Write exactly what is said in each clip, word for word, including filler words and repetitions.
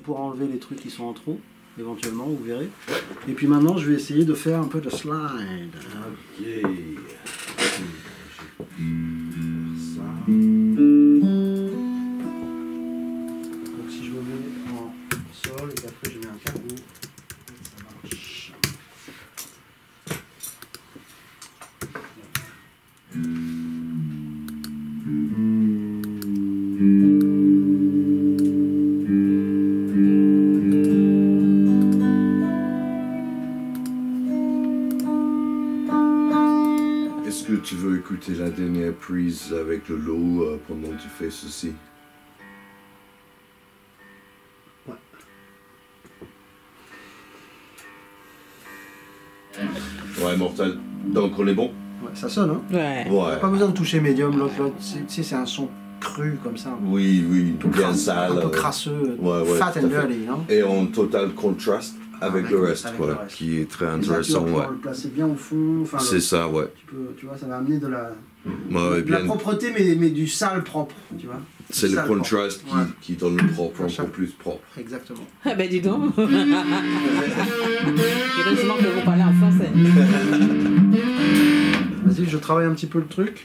pourras enlever les trucs qui sont en trop, éventuellement, vous verrez. Et puis maintenant, je vais essayer de faire un peu de slide. Ok. Ça. Donc si je me mets en sol et qu'après je mets un carreau, ça marche. Est-ce que tu veux écouter la dernière prise avec le lot euh, pendant que tu fais ceci? Ouais. Ouais, mortel. Donc on est bon? Ouais, ça sonne, hein? Ouais. Ouais. Pas besoin de toucher médium, l'autre, l'autre. Tu sais, c'est un son cru comme ça. Oui, oui, Un peu bien crasse, sale. un peu euh, crasseux, ouais, ouais, fat tout and à fait. dirty, non? Et en total contraste avec, Avec le le- reste, avec quoi, le reste. qui est très Et ça, tu intéressant, vas pouvoir ouais. le placer bien au fond. Enfin, le- C'est ça, ouais. Tu, peux, tu vois, ça va amener de la, Ouais, de la bien. propreté, mais, mais du sale propre, tu vois. C'est Du le sale contraste propre. Ouais. qui, qui donne le propre, Chaque- encore plus propre. Exactement. Ah ben dis donc. Heureusement que vous parlez en français. Vas-y, je travaille un petit peu le truc.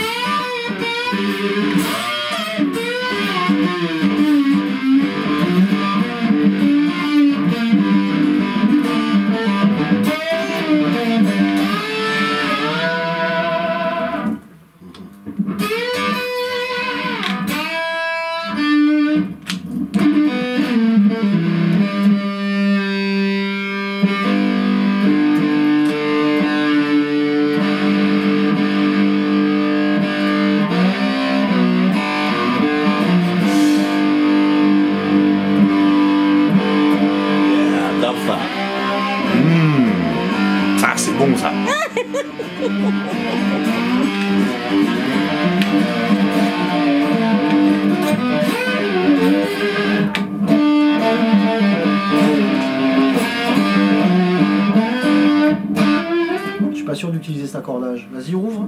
Ah, c'est bon ça. Je suis pas sûr d'utiliser cet accordage. Vas-y, rouvre.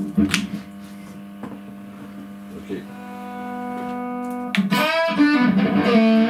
Ok.